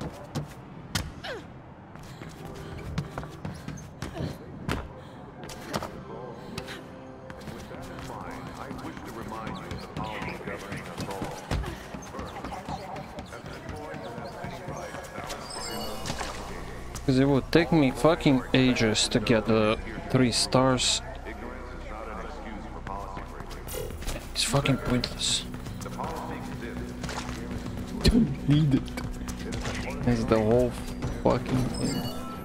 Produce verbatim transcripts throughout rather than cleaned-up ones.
Because it would take me fucking ages to get the three stars. It's fucking pointless. Don't need it. That's the whole fucking thing.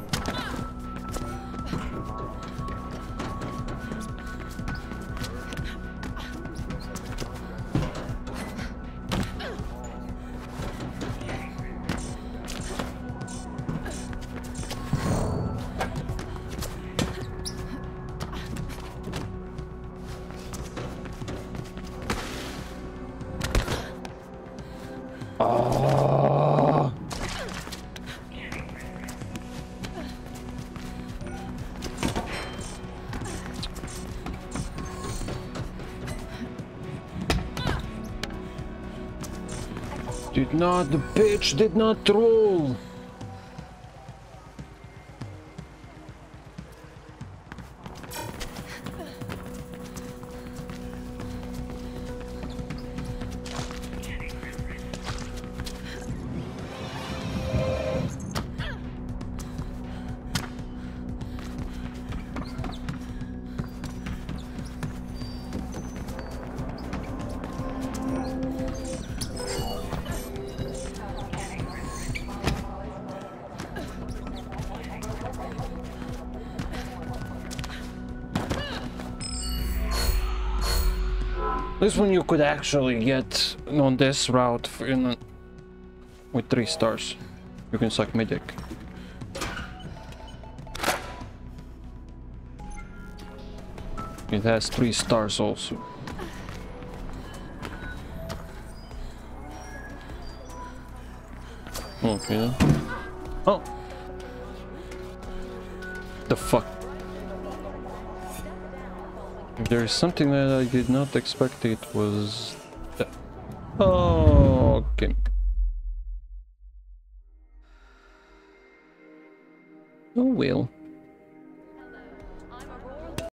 Did not, the bitch did not roll. This one you could actually get on this route in, with three stars. You can suck my dick. It has three stars also. Okay then. Oh! The fuck? If there is something that I did not expect, it was that. Oh, okay. Oh well.